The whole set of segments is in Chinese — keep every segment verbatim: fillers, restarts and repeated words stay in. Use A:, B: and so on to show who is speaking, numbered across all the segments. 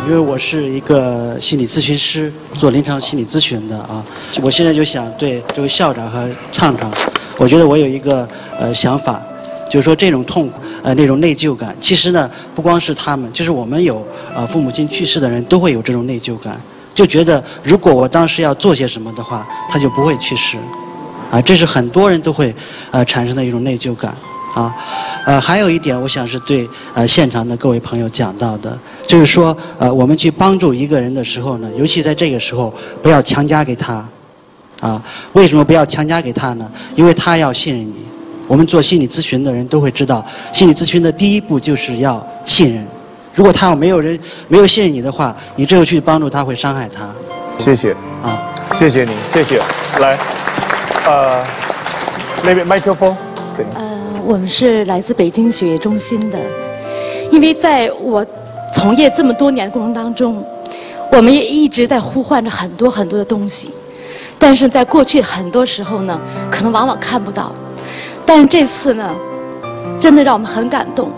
A: 因为我是一个心理咨询师，做临床心理咨询的啊。我现在就想对这位校长和畅畅，我觉得我有一个呃想法，就是说这种痛苦呃那种内疚感，其实呢不光是他们，就是我们有啊、呃、父母亲去世的人都会有这种内疚感，就觉得如果我当时要做些什么的话，他就不会去世，啊，这是很多人都会呃产生的一种内疚感。啊，呃，还有一点，我想是对呃现场的各位朋友讲到的，就是说，呃，我们去帮助一个人的时候呢，尤其在这个时候，不要强加给他，啊，为什么不要强加给他呢？因为他要信任你。我们做心理咨询的人都会知道，心理咨询的第一步就是要信任。如果他要没有人没有信任你的话，你这个去帮助他会伤害他。
B: 谢谢啊，谢谢你，谢谢。来，呃，那边麦克风，对。
C: 呃我们是来自北京血液中心的，因为在我从业这么多年的过程当中，我们也一直在呼唤着很多很多的东西，但是在过去很多时候呢，可能往往看不到，但是这次呢，真的让我们很感动。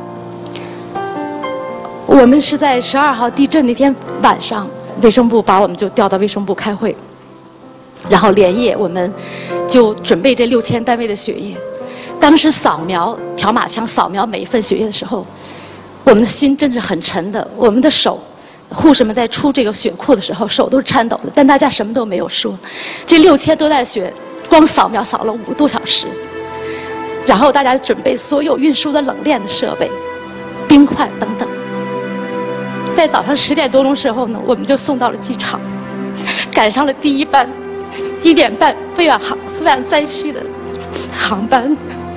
C: 我们是在十二号地震那天晚上，卫生部把我们就调到卫生部开会，然后连夜我们就准备这六千单位的血液。当时扫描条码枪扫描每一份血液的时候，我们的心真是很沉的。我们的手，护士们在出这个血库的时候，手都是颤抖的。但大家什么都没有说。这六千多袋血，光扫描扫了五个多小时。然后大家准备所有运输的冷链的设备、冰块等等。在早上十点多钟时候呢，我们就送到了机场，赶上了第一班一点半飞往航飞往灾区的航班。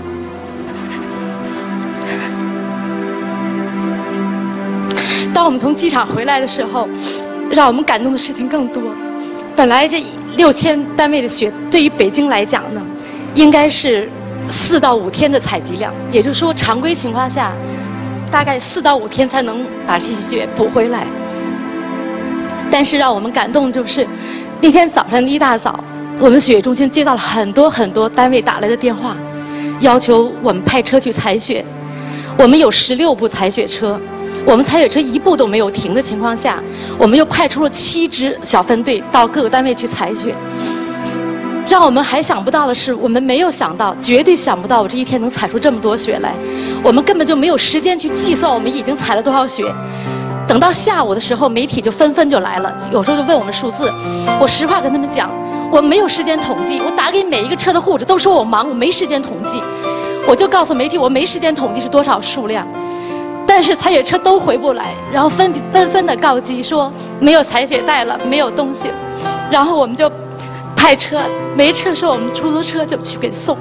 C: 当我们从机场回来的时候，让我们感动的事情更多。本来这六千单位的血，对于北京来讲呢，应该是四到五天的采集量，也就是说，常规情况下，大概四到五天才能把这些血补回来。但是让我们感动的就是，那天早上一大早，我们血液中心接到了很多很多单位打来的电话，要求我们派车去采血。我们有十六部采血车。我们采血车一步都没有停的情况下，我们又派出了七支小分队到各个单位去采血。让我们还想不到的是，我们没有想到，绝对想不到我这一天能采出这么多血来。我们根本就没有时间去计算我们已经采了多少血。等到下午的时候，媒体就纷纷就来了，有时候就问我们数字。我实话跟他们讲，我没有时间统计。我打给每一个车的护士都说我忙，我没时间统计。我就告诉媒体，我没时间统计是多少数量。但是采血车都回不来，然后纷纷纷的告急说没有采血袋了，没有东西，然后我们就派车，没车时候我们出租车就去给送。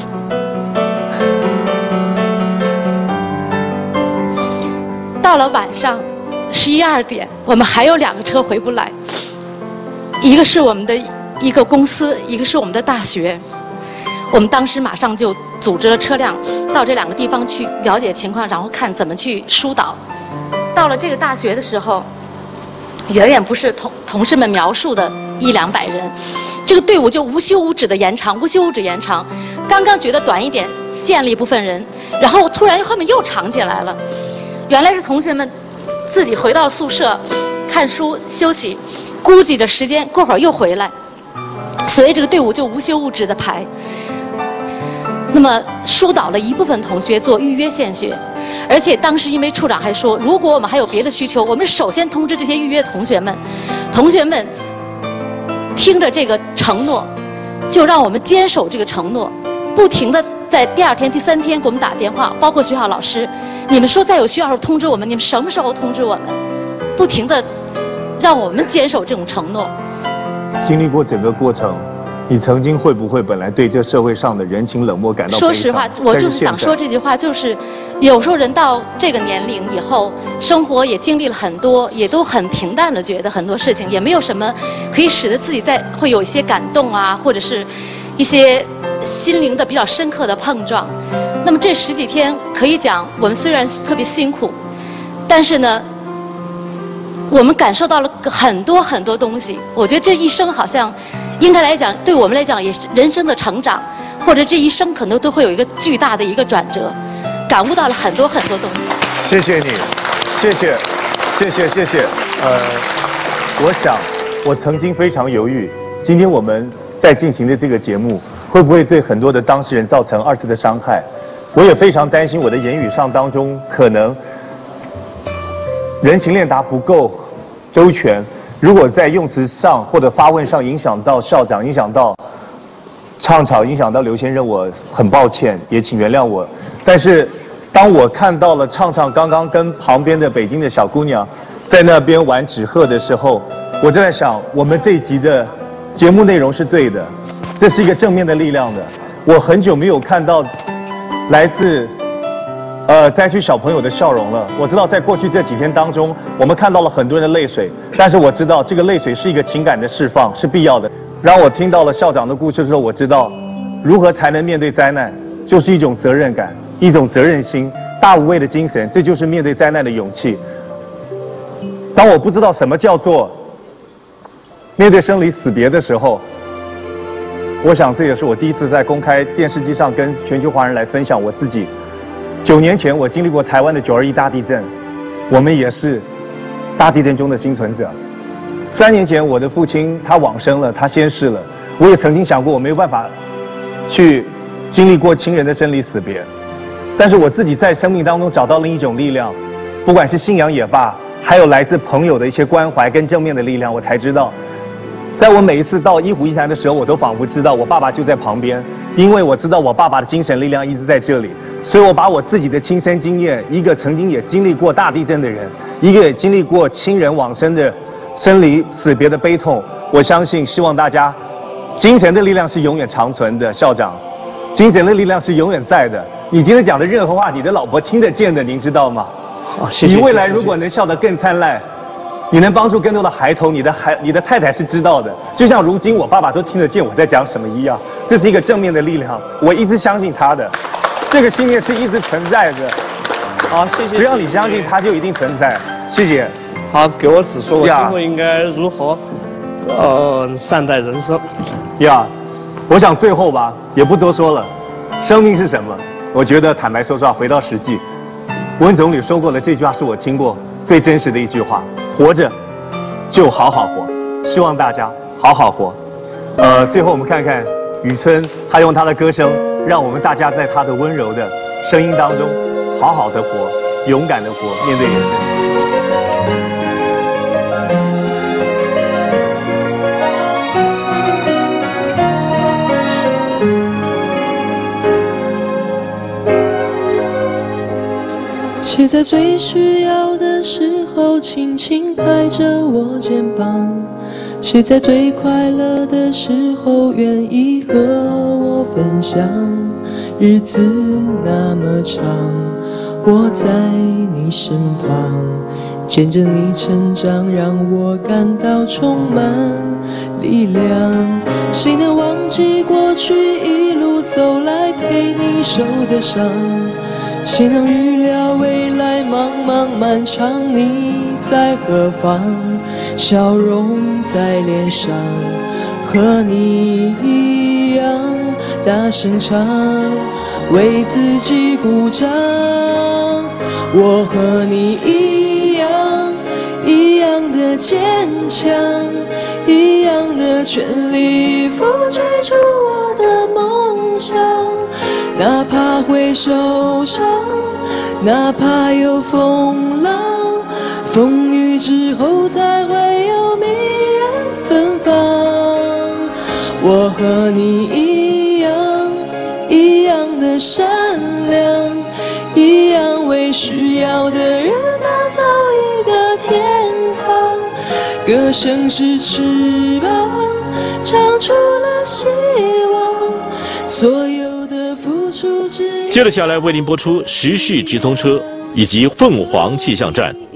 C: 到了晚上十一二点，我们还有两个车回不来，一个是我们的一个公司，一个是我们的大学。我们当时马上就组织了车辆到这两个地方去了解情况，然后看怎么去疏导。到了这个大学的时候，远远不是同同事们描述的一两百人，这个队伍就无休无止的延长，无休无止延长。刚刚觉得短一点，限了一部分人，然后突然后面又长起来了。原来是同学们自己回到宿舍看书休息，估计着时间，过会儿又回来，所以这个队伍就无休无止的排。那么疏导了一部分同学做预约献血，而且当时因为处长还说，如果我们还有别的需求，我们首先通知这些预约的同学们。同学们听着这个承诺，就让我们坚守这个承诺，不停的在第二天、第三天给我们打电话，包括学校老师，你们说再有需要时通知我们，你们什么时候通知我们？不停的让我们坚守这种承诺。
B: 经历过整个过程，你曾经会不会本来对这社会上的人情冷漠感到悲伤？
C: 说实话，我就是想说这句话，就是有时候人到这个年龄以后，生活也经历了很多，也都很平淡了，觉得很多事情也没有什么可以使得自己在会有一些感动啊，或者是一些心灵的比较深刻的碰撞。那么这十几天可以讲，我们虽然特别辛苦，但是呢，我们感受到了很多很多东西。我觉得这一生好像应该来讲，对我们来讲也是人生的成长，或者这一生可能都会有一个巨大的一个转折，感悟到了很多很多东西。
B: 谢谢你，谢谢， 谢谢谢谢。呃，我想我曾经非常犹豫，今天我们在进行的这个节目会不会对很多的当事人造成二次的伤害？我也非常担心我的言语上当中可能人情练达不够周全，如果在用词上或者发问上影响到校长，影响到畅畅，影响到刘先生，我很抱歉，也请原谅我。但是当我看到了畅畅刚刚跟旁边的北京的小姑娘在那边玩纸鹤的时候，我就在想，我们这一集的节目内容是对的，这是一个正面的力量的。我很久没有看到来自呃灾区小朋友的笑容了。我知道在过去这几天当中，我们看到了很多人的泪水，但是我知道这个泪水是一个情感的释放，是必要的。让我听到了校长的故事之后，我知道如何才能面对灾难，就是一种责任感，一种责任心，大无畏的精神，这就是面对灾难的勇气。当我不知道什么叫做面对生离死别的时候，我想这也是我第一次在公开电视机上跟全球华人来分享我自己。九年前我经历过台湾的九二一大地震，我们也是大地震中的幸存者。三年前我的父亲他往生了，他仙逝了，我也曾经想过我没有办法去经历过亲人的生离死别，但是我自己在生命当中找到另一种力量，不管是信仰也罢，还有来自朋友的一些关怀跟正面的力量，我才知道在我每一次到一湖一潭的时候，我都仿佛知道我爸爸就在旁边，因为我知道我爸爸的精神力量一直在这里，所以我把我自己的亲身经验，一个曾经也经历过大地震的人，一个也经历过亲人往生的生离死别的悲痛，我相信希望大家精神的力量是永远长存的。校长，精神的力量是永远在的，你今天讲的任何话你的老婆听得见的，您知道吗？
A: 好，谢谢。
B: 你未来如果能笑得更灿烂，你能帮助更多的孩童，你的孩你的太太是知道的，就像如今我爸爸都听得见我在讲什么一样，这是一个正面的力量，我一直相信他的，这个信念是一直存在的。
D: 好，谢谢。
B: 只要你相信，它就一定存在。谢谢。
D: 好，给我指出我今后应该如何呃善待人生。
B: 呀，我想最后吧，也不多说了，生命是什么？我觉得坦白说实话，回到实际，温总理说过的这句话是我听过最真实的一句话：活着就好好活。希望大家好好活。呃，最后我们看看雨村，他用他的歌声，让我们大家在他的温柔的声音当中，好好的活，勇敢的活，面对人生。
E: 谁在最需要的时候轻轻拍着我肩膀？谁在最快乐的时候愿意和我分享？日子那么长，我在你身旁，见证你成长，让我感到充满力量。谁能忘记过去一路走来陪你受的伤？谁能预料未来茫茫漫长，你在何方？笑容在脸上，和你一样大声唱，为自己鼓掌。我和你一样，一样的坚强，一样的全力以赴追逐我的梦想。哪怕会受伤，哪怕有风浪，风雨之后才会有迷人芬芳。我和你一样，一样的善良，一样为需要的人打造一个天堂。歌声是翅膀，长出了希望，所有接
F: 着下来为您播出时事直通车以及凤凰气象站。